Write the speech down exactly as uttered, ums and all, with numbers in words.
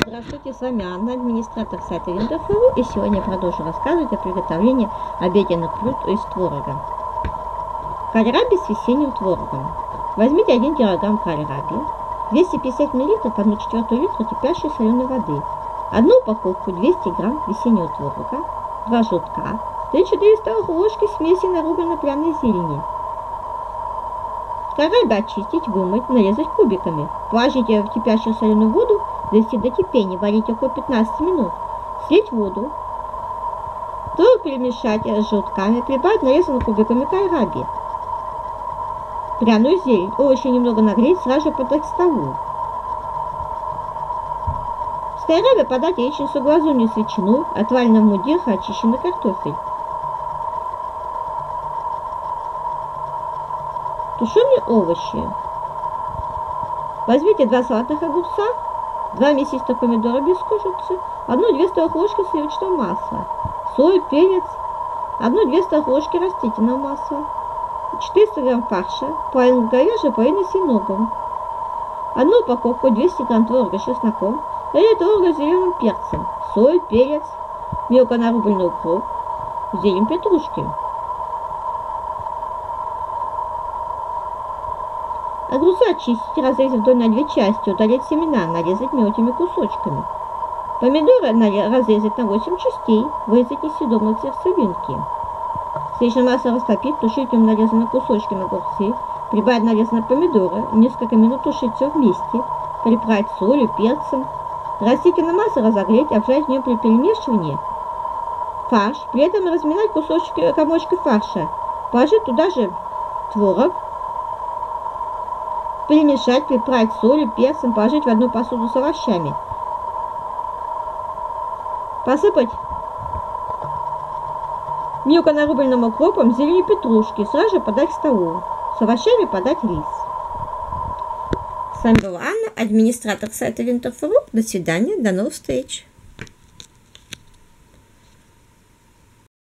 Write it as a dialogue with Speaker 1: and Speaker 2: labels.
Speaker 1: Здравствуйте, с вами Анна, администратор сайта Винтер точка ру, и сегодня я продолжу рассказывать о приготовлении обеденных блюд из творога. Кальраби с весенним творогом. Возьмите один килограмм кальраби, двести пятьдесят миллилитров, одну четвертую литра кипящей соленой воды, одну упаковку двести грамм весеннего творога, два желтка, три-четыре столовых ложки смеси нарубленной пряной зелени. Кальраби очистить, вымыть, нарезать кубиками. Положите в кипящую соленую воду, довести до кипения, варить около пятнадцати минут. Слить воду. Творог перемешать с желтками, прибавить нарезанную кубиками кальраби. Пряную зелень, овощи немного нагреть, сразу же подать к столу. С кальраби подать яичницу, глазунью с ветчиной, отваренный в мундирах очищенный картофель. Тушеные овощи. Возьмите два салатных огурца, два мясистых помидора без кожицы, одну-две столовых ложки сливочного масла, соль, перец, одну-две столовых ложки растительного масла, четыреста грамм фарша, половину говяжьего, половину свиного, одну упаковку двести грамм творога с чесноком, или творога с зеленым перцем, соль, перец, мелко нарубленный укроп, зелень петрушки. Огурцы очистить, разрезать вдоль на две части, удалить семена, нарезать мелкими кусочками. Помидоры разрезать на восемь частей, вырезать несъедобные сердцевинки. Сливочное масло растопить, тушить им нарезанные кусочками огурцы, прибавить нарезанные помидоры, несколько минут тушить все вместе, приправить солью, перцем. Растительное масло разогреть, обжарить в нем при перемешивании фарш, при этом разминать кусочки, комочки фарша, положить туда же творог, перемешать, приправить солью, перцем, положить в одну посуду с овощами. Посыпать мелко нарубленным укропом, зеленью петрушки, сразу же подать к столу. С овощами подать рис. С вами была Анна, администратор сайта Винтер точка ру. До свидания, до новых встреч.